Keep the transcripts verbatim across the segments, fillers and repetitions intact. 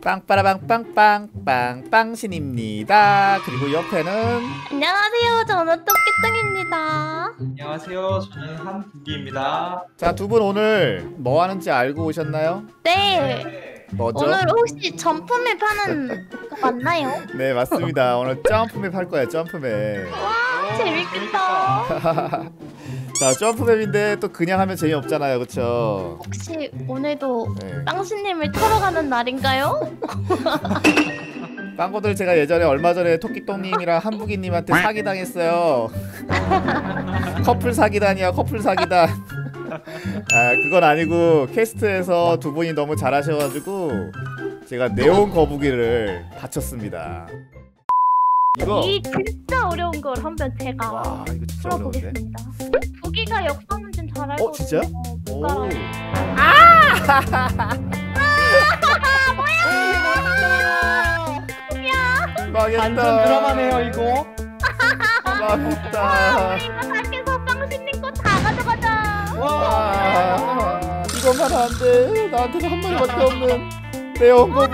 빵빠라빵빵빵 빵빵신입니다. 그리고 옆에는 안녕하세요. 저는 토끼뚱입니다. 안녕하세요. 저는 한국이입니다. 자, 두 분 오늘 뭐 하는지 알고 오셨나요? 네. 뭐죠? 오늘 혹시 점프맵 하는 거 맞나요? 네, 맞습니다. 오늘 점프맵 할 거예요. 점프맵. 와, 재밌겠다. 자, 점프맵인데 또 그냥 하면 재미없잖아요, 그쵸? 혹시 오늘도 네. 빵신님을 털어가는 날인가요? 빵고들 제가 예전에 얼마 전에 토끼똥님이랑 한북이님한테 사기당했어요. 커플 사기단이야, 커플 사기단. 아, 그건 아니고 캐스트에서 두 분이 너무 잘하셔가지고 제가 네온 거북이를 바쳤습니다. 이거 이 진짜 어려운 걸 한번 제가 와, 이거 진짜 어려운데? 풀어보겠습니다. 부기가 역사 문제는 잘 알고 어, 진짜? 오. 망했다. 완전 드라마네요 이거. 망했다. 이거 밖에서 빵신님 거 다 가져가자. 와, 이것만 안 돼. 나한테는 한 마리밖에 없는 네온 거북이.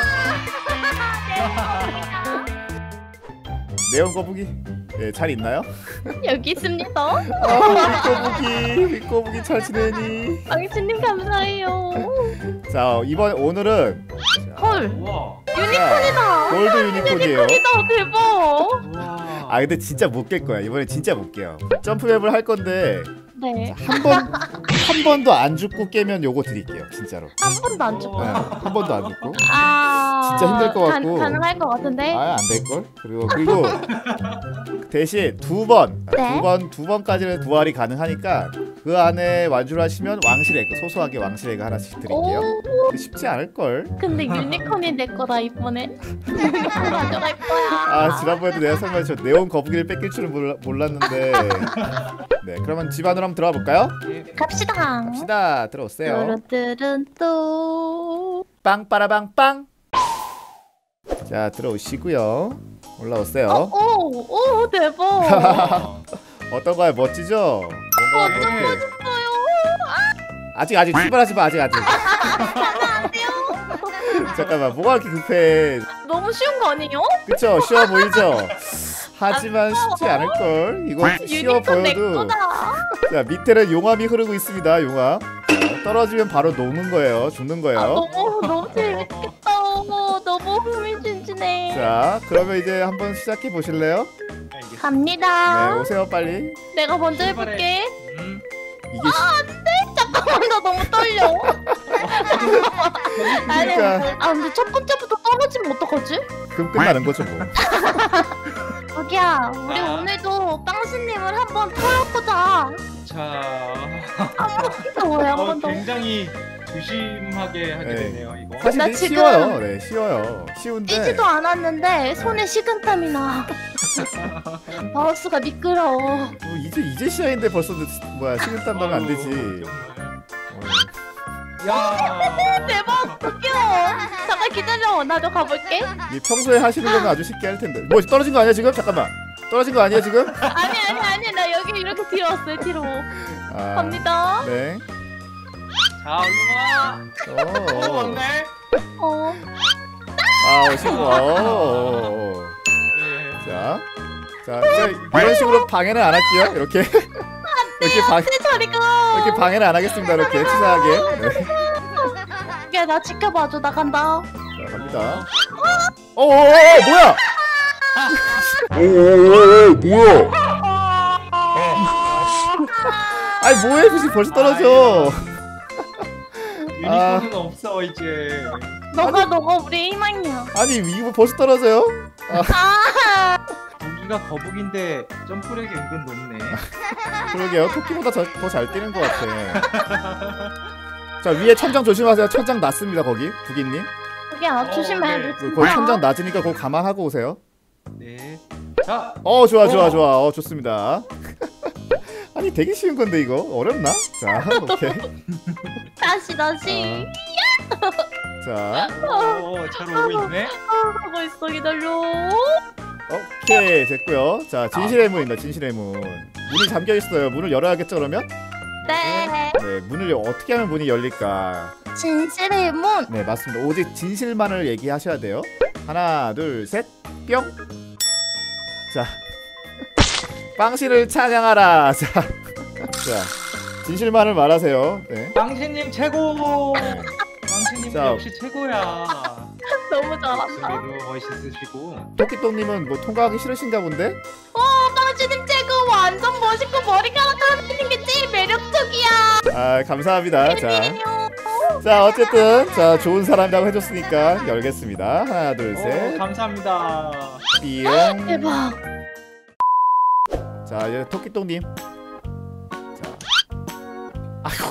네온 거북이. 네, 잘 있나요? 여기 있습니다. 아, 윗거북이, 윗거북이 잘 지내니? 빵신님 감사해요. 자, 이번 오늘은 헐, 우와. 유니콘이다. 골드 유니콘이에요. 유니콘이다. 대박. 우와. 아, 근데 진짜 못 깰 거야. 이번에 진짜 못 깨요. 점프맵을 할 건데 네. 한 번 한 번도 안 죽고 깨면 요거 드릴게요. 진짜로. 한 번도 안 죽고. 네, 한 번도 안 죽고. 아. 진짜 힘들 것 같고. 가, 가능할 것 같은데. 아, 안 될 걸. 그리고 그리고 대신 두 번, 네? 두 번, 두 번까지는 부활이 가능하니까 그 안에 완주를 하시면 왕실 에그, 소소하게 왕실 에그 하나씩 드릴게요. 오. 쉽지 않을 걸. 근데 유니콘이 내 거다 이번엔. 유니콘 가져갈 거야. 아, 지난번에도 내가 설명했죠. 네온 거북이를 뺏길 줄은 몰라, 몰랐는데. 네, 그러면 집 안으로 한번 들어가 볼까요? 갑시다. 갑시다. 들어오세요. 뚜루뚜룬 또. 빵빠라빵빵. 자, 들어오시고요. 올라오세요. 어, 오, 오 대박. 어떤가요? 멋지죠? 뭔가 완전 이렇게- 멋있어요. 아직 아직 출발하지 마. 아직 아직. 안 돼요. 잠깐만, 뭐가 이렇게 급해? 너무 쉬운 거 아니에요? 그쵸? 쉬워 보이죠? 하지만 쉽지 않을 걸. 이거 쉬워 유니콘 내 보여도. 거다. 자, 밑에는 용암이 흐르고 있습니다. 용암. 자, 떨어지면 바로 녹는 거예요. 죽는 아, 거예요. 너무 너무 재밌겠다. 어머, 너무 흥미진진해. 자, 그러면 이제 한번 시작해 보실래요? 알겠습니다. 갑니다. 네, 오세요 빨리. 내가 먼저 출발해. 해볼게. 음. 이게 시- 잠깐만, 나 너무 떨려. 아니, 그러니까 아 근데 첫 번째부터 떨어지면 어떡하지? 그럼 끝나는 거죠 뭐. 자기야, 우리 아. 오늘도 빵신님을 한번 털어보자. 자. 뭐야, 어, 한번 더. 굉장히 조심하게 하게 네. 되네요 이거. 사실 나 되게 지금 쉬워요. 네, 쉬워요. 쉬운데. 뛰지도 않았는데 손에 식은땀이 나. 마우스가 미끄러워. 뭐 이제 이제 시작인데 벌써 늦- 뭐야 식은땀 나면 안 되지. 야. 대박, 웃겨. 잠깐 기다려, 나도 가볼게. 이 평소에 하시는 거면 아주 쉽게 할 텐데. 뭐 떨어진 거 아니야 지금? 잠깐만. 떨어진 거 아니야 지금? 아니 아니 아니, 나 여기 이렇게 뒤로 왔어요. 뒤로. 아, 갑니다. 네. 자 얼른 와. 어 어. 왔네. 어. 아, 오시고. 어. 네. 자, 자, 자, 이런 식으로 방해는 안 할게요. 이렇게. 이렇게 방 내 자리가. 이렇게 방해는 안 하겠습니다. 이렇게 치사하게. 네. 야, 나 지켜봐줘. 나 간다. 자, 갑니다. 어, 어, 어, 뭐야? 오, 뭐야? 아니 뭐해? 무슨 벌써 떨어져? 유니콘은 없어 이제. 너가 너가 우리 희망이야. 아니 이거 벌써 떨어져요? 아. 고기가 거북인데 점프력이 은근 높네. 그러게요. 토끼보다 더 잘 뛰는 것 같아. 자, 위에 천장 조심하세요. 천장 낮습니다. 거기 부기님. 야, 어, 조심해. 네. 그, 거기 천장 낮으니까 그거 감안하고 오세요. 네. 자. 어, 좋아, 좋아, 어. 좋아. 어, 좋습니다. 아니 되게 쉬운 건데 이거 어렵나? 자, 오케이. 다시 다시. 자, 오잘 오고 있네. 아, 하고 있어. 기다려. 오케이 됐고요. 자, 진실의 문입니다. 진실의 문. 문이 잠겨 있어요. 문을 열어야겠죠 그러면? 네. 네, 네, 문을 어떻게 하면 문이 열릴까? 진실의 문. 네, 맞습니다. 오직 진실만을 얘기하셔야 돼요. 하나, 둘, 셋, 뿅. 자, 빵씨를 찬양하라. 자, 자, 진실만을 말하세요. 네. 빵신님 최고. 빵신님 자. 역시 최고야. 너무 잘한다. 목소리도 멋있으시고. 토끼똥님은 뭐 통과하기 싫으신가 본데? 어, 빵주님 최고. 완전 멋있고 머리카락 하는 게 제일 매력적이야. 아, 감사합니다. 자, 자 어쨌든 자 좋은 사람이라고 해줬으니까 열겠습니다. 하나, 둘, 오, 셋, 감사합니다. 뿅. 대박. 자, 이제 토끼똥님. 자, 아이고,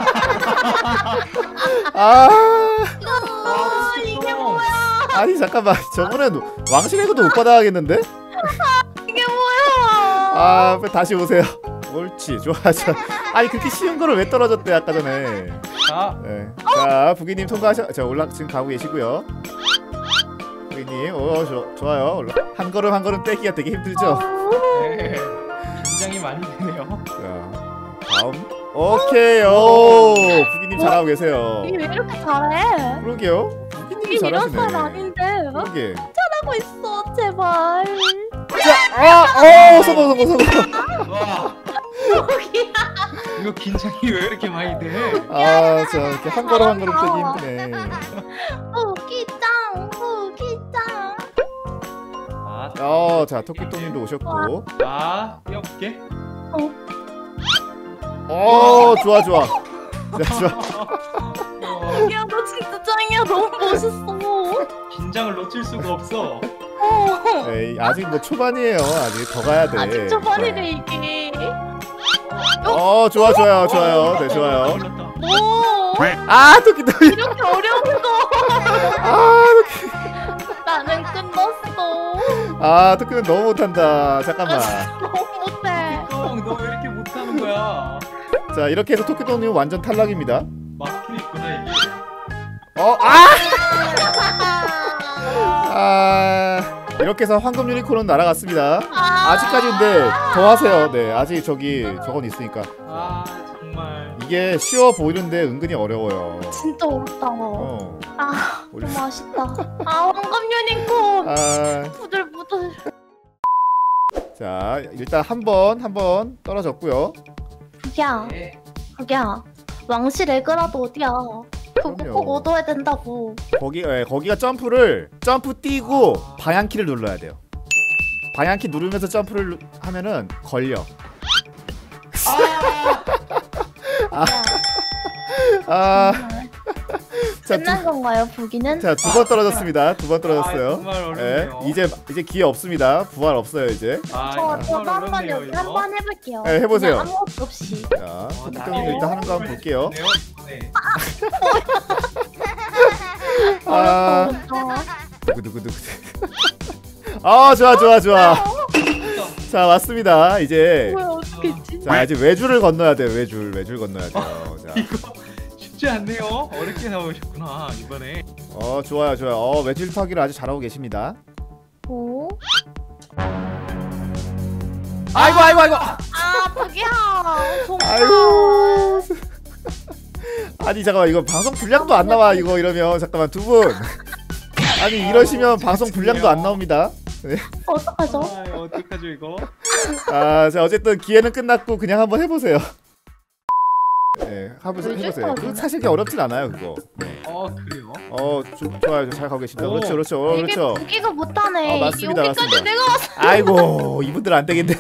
아, 아, 이게 뭐야? 아니 잠깐만, 저번엔 왕실에도 못 받아가겠는데? 이게 뭐야? 아, 다시 오세요. 옳지, 좋아, 좋아. 아니 그렇게 쉬운 거를 왜 떨어졌대 아까 전에? 자, 네. 자, 부기님 통과하셔. 자, 올라 지금 가고 계시고요. 부기님, 오, 좋, 좋아요. 올라. 한 걸음 한 걸음 떼기가 되게 힘들죠. 네. 긴장이 많이 되네요. 자, 다음. 오케이, 오, 부기님 잘하고 계세요. 이게 왜 이렇게 잘해? 그러게요. 부기님이 이게 이런 잘하시네. 사람 아닌데. 그러게. 하고 있어, 제발. 자, 아, 오, 성공, 성공, 성공. 와, 이거 긴장이 왜 이렇게 많이 돼? 아, 자, 이렇게 한 걸음 한 걸음 떼기 힘드네. 후기짱, 후기짱. 아, 어, 자, 토끼똥님도 오셨고. 자, 띄워볼게. 어, 좋아, 좋아. 자, 좋아. 어, 야, 너 진짜 짱이야. 너무 멋있어. 긴장을 놓칠 수가 없어. 어. 에이, 아직 뭐 초반이에요. 아직 더 가야 돼. 아직 초반이래 이게. 어, 좋아, 좋아요, 좋아요. 네, 좋아요. 올랐다. 오. 아, 토끼똥이. 이렇게 어려운 거. 아, 나는 끝났어. 아, 토끼는 너무 못한다. 잠깐만. 너무 못해. 형, 너 왜 이렇게 못하는 거야? 자, 이렇게 해서 토끼똥님 완전 탈락입니다. 막혀 있구나 이게. 어, 아! 아, 이렇게 해서 황금 유니콘은 날아갔습니다. 아. 아직까지 근데 더 하세요. 네, 아직 저기 저건 있으니까. 아, 정말. 이게 쉬워 보이는데 은근히 어려워요. 진짜 어렵다. 어. 아, 올려. 너무 맛있다. 아, 황금 유니콘. 아, 부들부들. 자, 일단 한 번, 한 번 떨어졌고요. 야, 네. 야, 왕실 애그라도 어디야? 그거 그럼요. 꼭 얻어야 된다고. 거기, 예, 거기가 점프를 점프 뛰고 방향키를 눌러야 돼요. 방향키 누르면서 점프를 누- 하면은 걸려. 아, 아, 자, 끝난 건가요, 부기는? 자, 두 번 떨어졌습니다. 두 번 떨어졌어요. 아, 정말 예, 어렵네요. 이제 이제 기회 없습니다. 부활 없어요 이제. 아, 저, 저도 정말 한번 어렵네요, 여기 이거. 한번 해볼게요. 네, 해보세요. 그냥 아무것도 없이. 자, 어, 토끼똥님 나도 일단 하는 거 한번 볼게요. 어렵네요, 이번에. 아, 어렵다. 두구두구두구. 아, 좋아, 좋아, 좋아. 자, 왔습니다. 이제 뭐야, 어떻게 했지? 자, 이제 외줄을 건너야 돼요. 외줄, 외줄 건너야 돼요. 자, 이거 쉽지 않네요. 어렵게 나오셨구나 이번에. 어, 좋아요, 좋아요. 어, 외줄 타기를 아주 잘하고 계십니다. 오? 아이고, 아이고, 아이고. 아, 부기야. 정말. 아이고. 아니 잠깐만, 이거 방송 분량도 안 나와. 이거 이러면 잠깐만 두 분. 아니 이러시면 방송 분량도 안 나옵니다. 네. 어떡하죠? 아, 어떡하죠 이거? 아, 자 어쨌든 기회는 끝났고 그냥 한번 해보세요. 네, 해보세요. 해보세요. 그 사실 그렇게 어렵진 않아요, 그거. 네. 어, 그래요? 어, 조, 좋아요, 잘 가고 계십니다. 오. 그렇죠, 그렇죠, 어, 이게 그렇죠. 부기가 못하네. 어, 맞습니다, 여기까지 맞습니다. 내가 왔어. 아이고, 이분들 안 되겠네.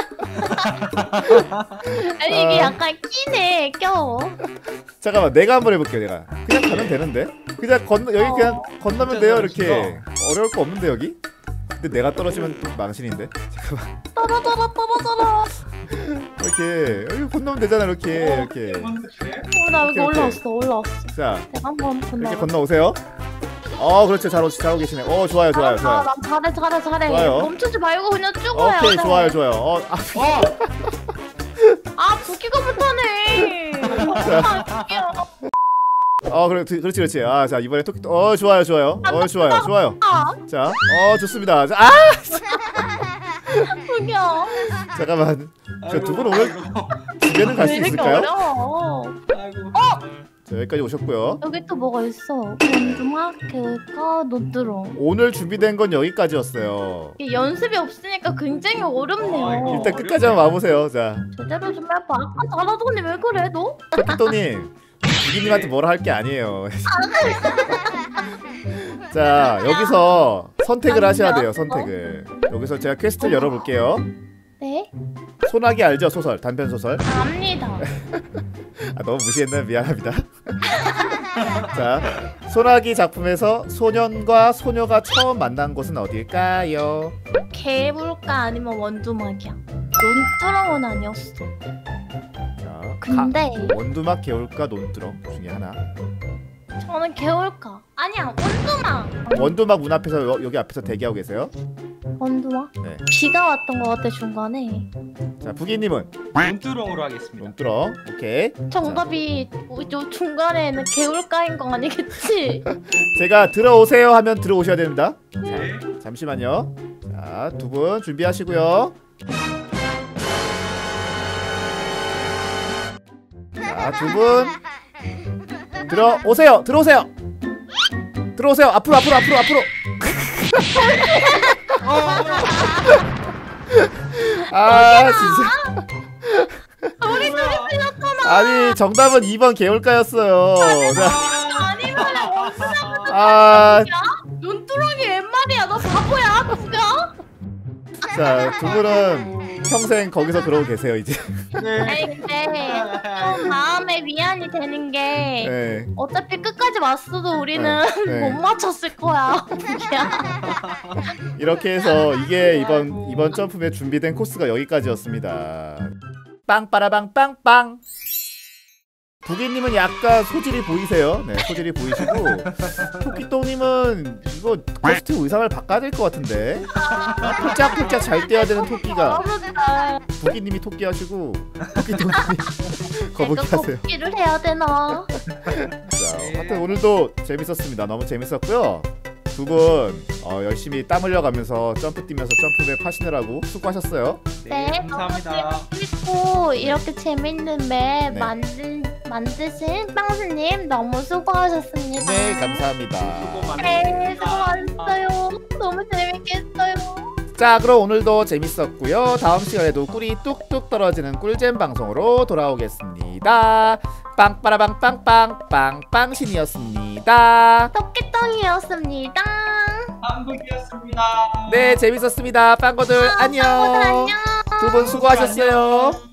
아니 이게 아. 약간 끼네, 껴. 잠깐만, 내가 한번 해볼게요. 내가 그냥 가면 되는데. 그냥 건너 여기 그냥 건너면 돼요. 이렇게 어려울 거 없는데 여기. 근데 내가 떨어지면 또 망신인데. 잠깐만. 떨어져라, 떨어져라. 이렇게 여기 건너면 되잖아. 이렇게 이렇게. 어, 나 여기 오케이, 오케이. 올라왔어, 올라왔어. 자, 내가 한번 건너. 이렇게 건너오세요. 어, 그렇죠. 잘, 오, 잘 오고 계시네. 어, 좋아요, 좋아요, 아, 좋아요. 나 잘해, 잘해, 잘해. 좋아요. 멈추지 말고 그냥 쭉 와요. 오케이, 좋아요, 좋아요. 어, 아, 어! 아, 부기가 못하네. 아, 부기야. 어, 그래, 그- 그렇지, 그렇지. 아, 자 이번에 토끼, 어, 좋아요, 좋아요. 어, 좋아요, 좋아요. 아, 자, 어, 좋습니다. 자, 아, 부기야. 잠깐만. 저 두 분 아이고, 오늘 아이고. 집에는 갈 수 왜 이렇게 있을까요? 어려워? 자, 여기까지 오셨고요. 여기 또 뭐가 있어? 원두막, 개울가, 노드롱. 오늘 준비된 건 여기까지였어요. 이게 연습이 없으니까 굉장히 어렵네요. 아, 이거- 일단 끝까지 한번 와보세요. 자, 제대로 좀 해봐. 아까 잘하더니 왜 그래 너? 토끼또님 부기님한테 뭐라 할 게 아니에요. 자, 여기서 선택을 하셔야 돼요. 선택을. 여기서 제가 퀘스트를 열어볼게요. 네? 소나기 알죠? 소설, 단편 소설. 압니다. 아, 너무 무시했나요? 미안합니다. 자, 소나기 작품에서 소년과 소녀가 처음 만난 곳은 어딜까요? 개울가 아니면 원두막이야. 논두렁은 아니었어. 자, 근데 가, 원두막, 개울가, 논두렁 중에 하나. 저는 개울가. 아니야 원두막. 원두막 문 앞에서 여, 여기 앞에서 대기하고 계세요. 원두막? 네. 비가 왔던 것 같아 중간에. 자, 부기님은 논두렁으로 하겠습니다. 논두렁. 오케이. 정답이 저 중간에는 개울가인 거 아니겠지? 제가 들어오세요 하면 들어오셔야 됩니다. 네. 잠시만요. 자, 두 분 준비하시고요. 자, 두 분 들어오세요. 들어오세요. 들어오세요. 앞으로 앞으로 앞으로 앞으로. 아, 진짜. 우리 둘이 틀렸잖아. 아니, 정답은 이 번 개울가였어요. 자, 아니면 원두막은 아, 논두렁이 웬 말이야? 너 바보야 누가? 자, 두 분은 평생 거기서 그러고 계세요, 이제. 네. 아니 근데 좀 마음에 위안이 되는 게 네. 어차피 끝까지 왔어도 우리는 네, 네. 못 맞췄을 거야. 부기야. 이렇게 해서 이게 이번 이번 점프에 준비된 코스가 여기까지였습니다. 빵빠라빵 빵빵. 부기님은 약간 소질이 보이세요. 네, 소질이 보이시고 토끼똥님은 이거 코스트 의상을 바꿔야 될 것 같은데. 폴짝폴짝 잘 떼야 되는 토끼가 어렵다. 부기님이 토끼 하시고 토끼똥님이 거북이 내가 하세요. 걷기를 해야 되나? 자, 하여튼 오늘도 재밌었습니다. 너무 재밌었고요. 두 분 어, 열심히 땀 흘려가면서 점프 뛰면서 점프맵 하시느라고 수고하셨어요. 네, 감사합니다. 그리고 이렇게 재밌는 맵 네. 만든 만드신 빵스님 너무 수고하셨습니다. 네, 감사합니다. 수고 네, 많으셨습니다. 수고하셨어요. 너무 재밌겠어요. 자, 그럼 오늘도 재밌었고요. 다음 시간에도 꿀이 뚝뚝 떨어지는 꿀잼 방송으로 돌아오겠습니다. 빵빠라빵 빵빵 빵빵신이었습니다. 토끼똥이었습니다. 한국이었습니다. 네, 재밌었습니다. 빵거들 안녕. 안녕. 두 분 수고하셨어요.